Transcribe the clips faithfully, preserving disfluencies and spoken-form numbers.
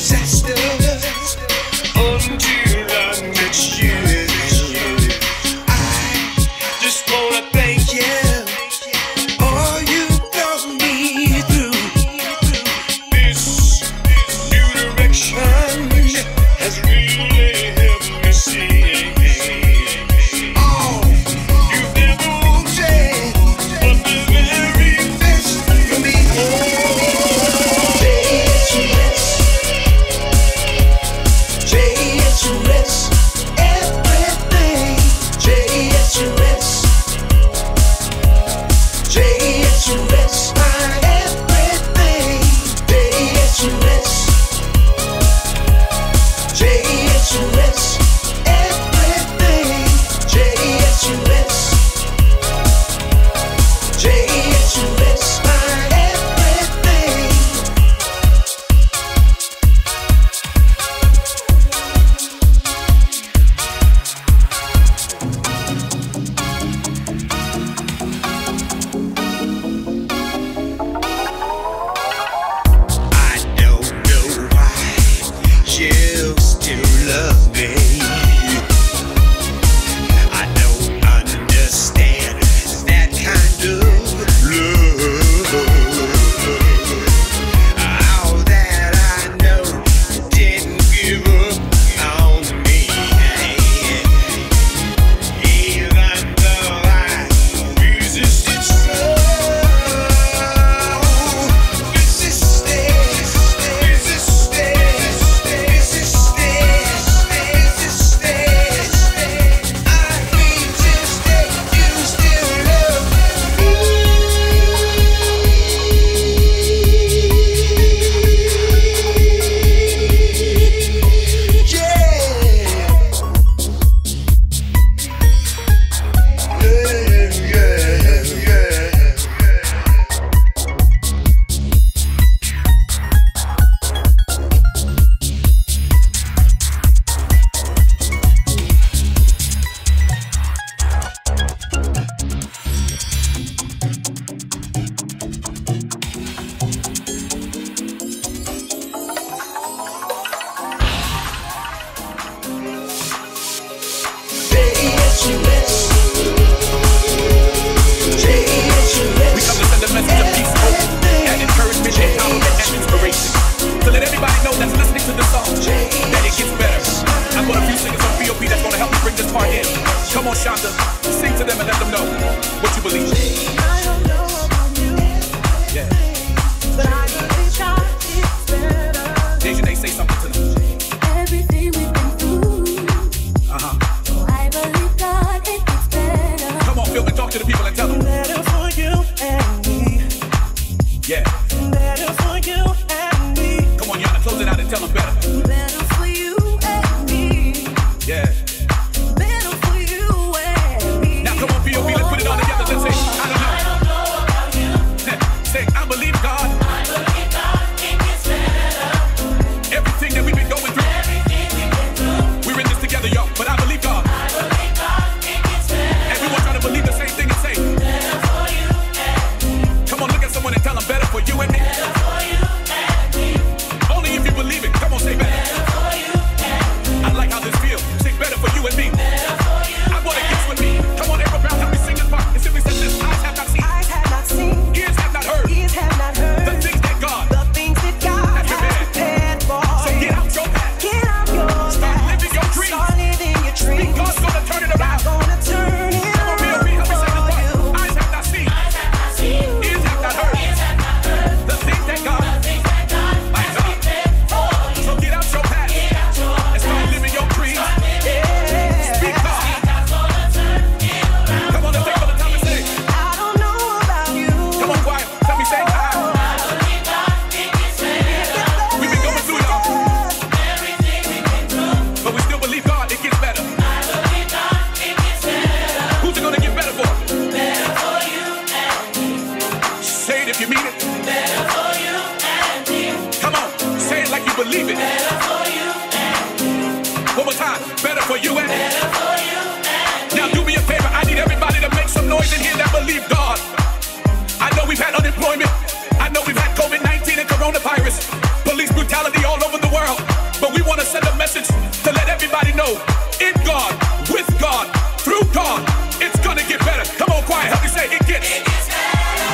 disaster until I met you. I just wanna thank you. All you got me through. This new direction has really helped me see. believe it. Better for you and me. One more time. Better for you and me. Better for you and me. Now do me a favor. I need everybody to make some noise in here that believe God. I know we've had unemployment. I know we've had COVID nineteen and coronavirus. Police brutality all over the world. everybody know, in God, with God, through God, it's gonna get better. Come on, choir, help me say it gets. It gets better.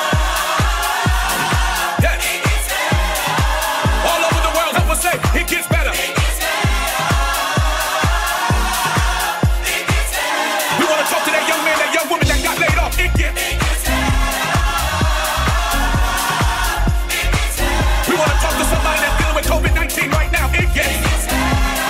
Yes. It gets better. All over the world, help us say it gets better. It gets better. It gets better. We wanna talk to that young man, that young woman that got laid off. It gets. It gets better. It gets better. We wanna talk to somebody that's dealing with COVID nineteen right now. It gets. It gets better.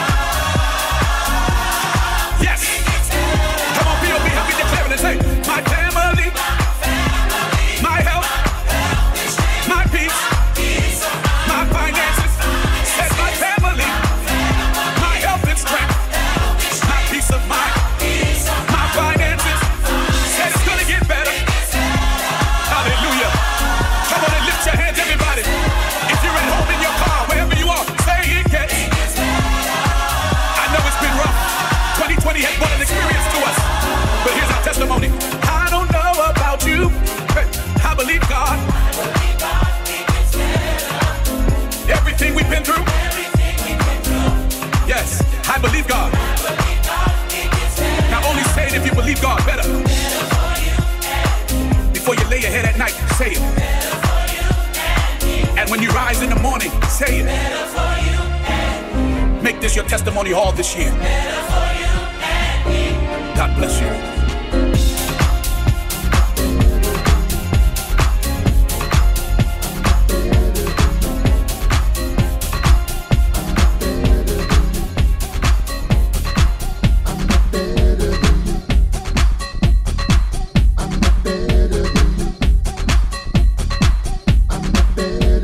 Yes. It gets better. Come on, P O B, help me declare it and say, my family, my health, my peace, my finances. Said my family, my health and strength, my peace of mind, my finances. Said it's gonna get better. Hallelujah. Come on and lift your hands, everybody. If you're at home in your car, wherever you are, say it gets. I know it's been rough. twenty twenty has brought an experience to us. But here's our testimony. I don't know about you, but I believe God. Everything we've been through. Yes, I believe God. Now only say it if you believe God better. Before you lay your head at night, say it. And when you rise in the morning, say it. Make this your testimony all this year. God bless you. Better.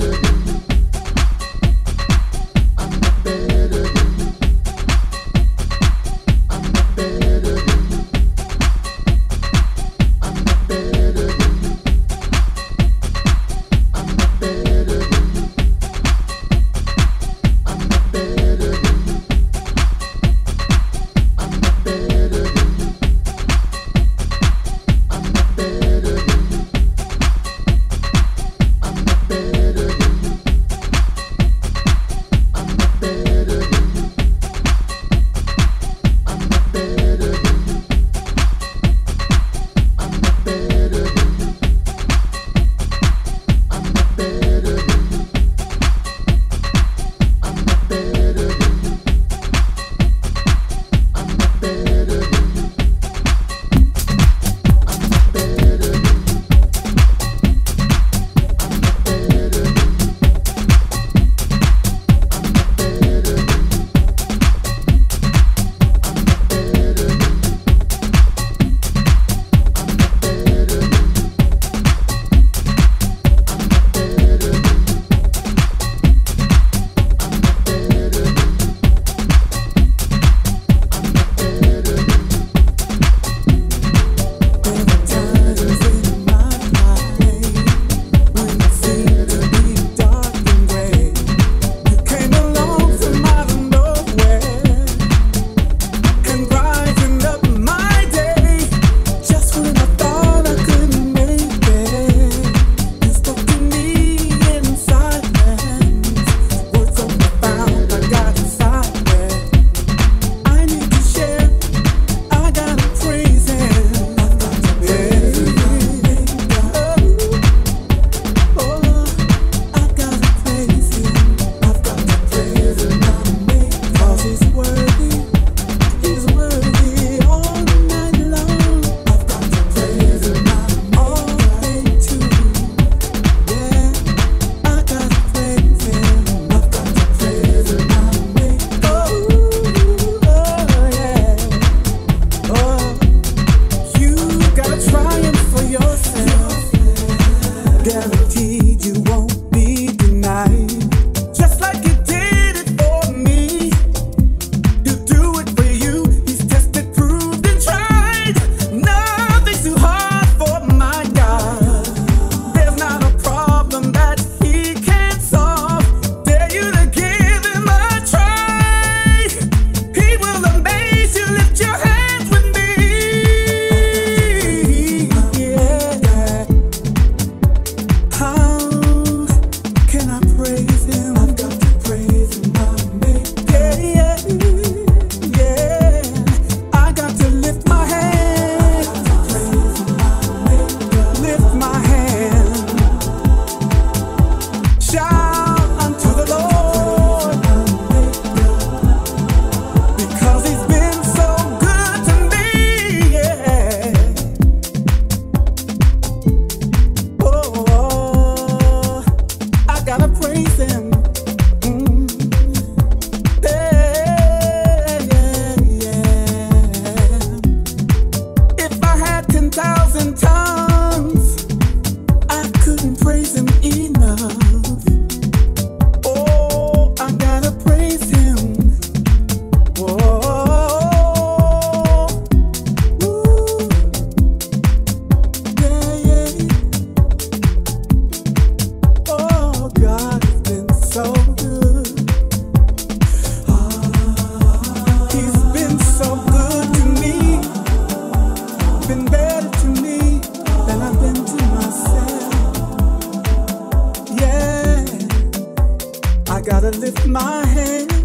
my hand.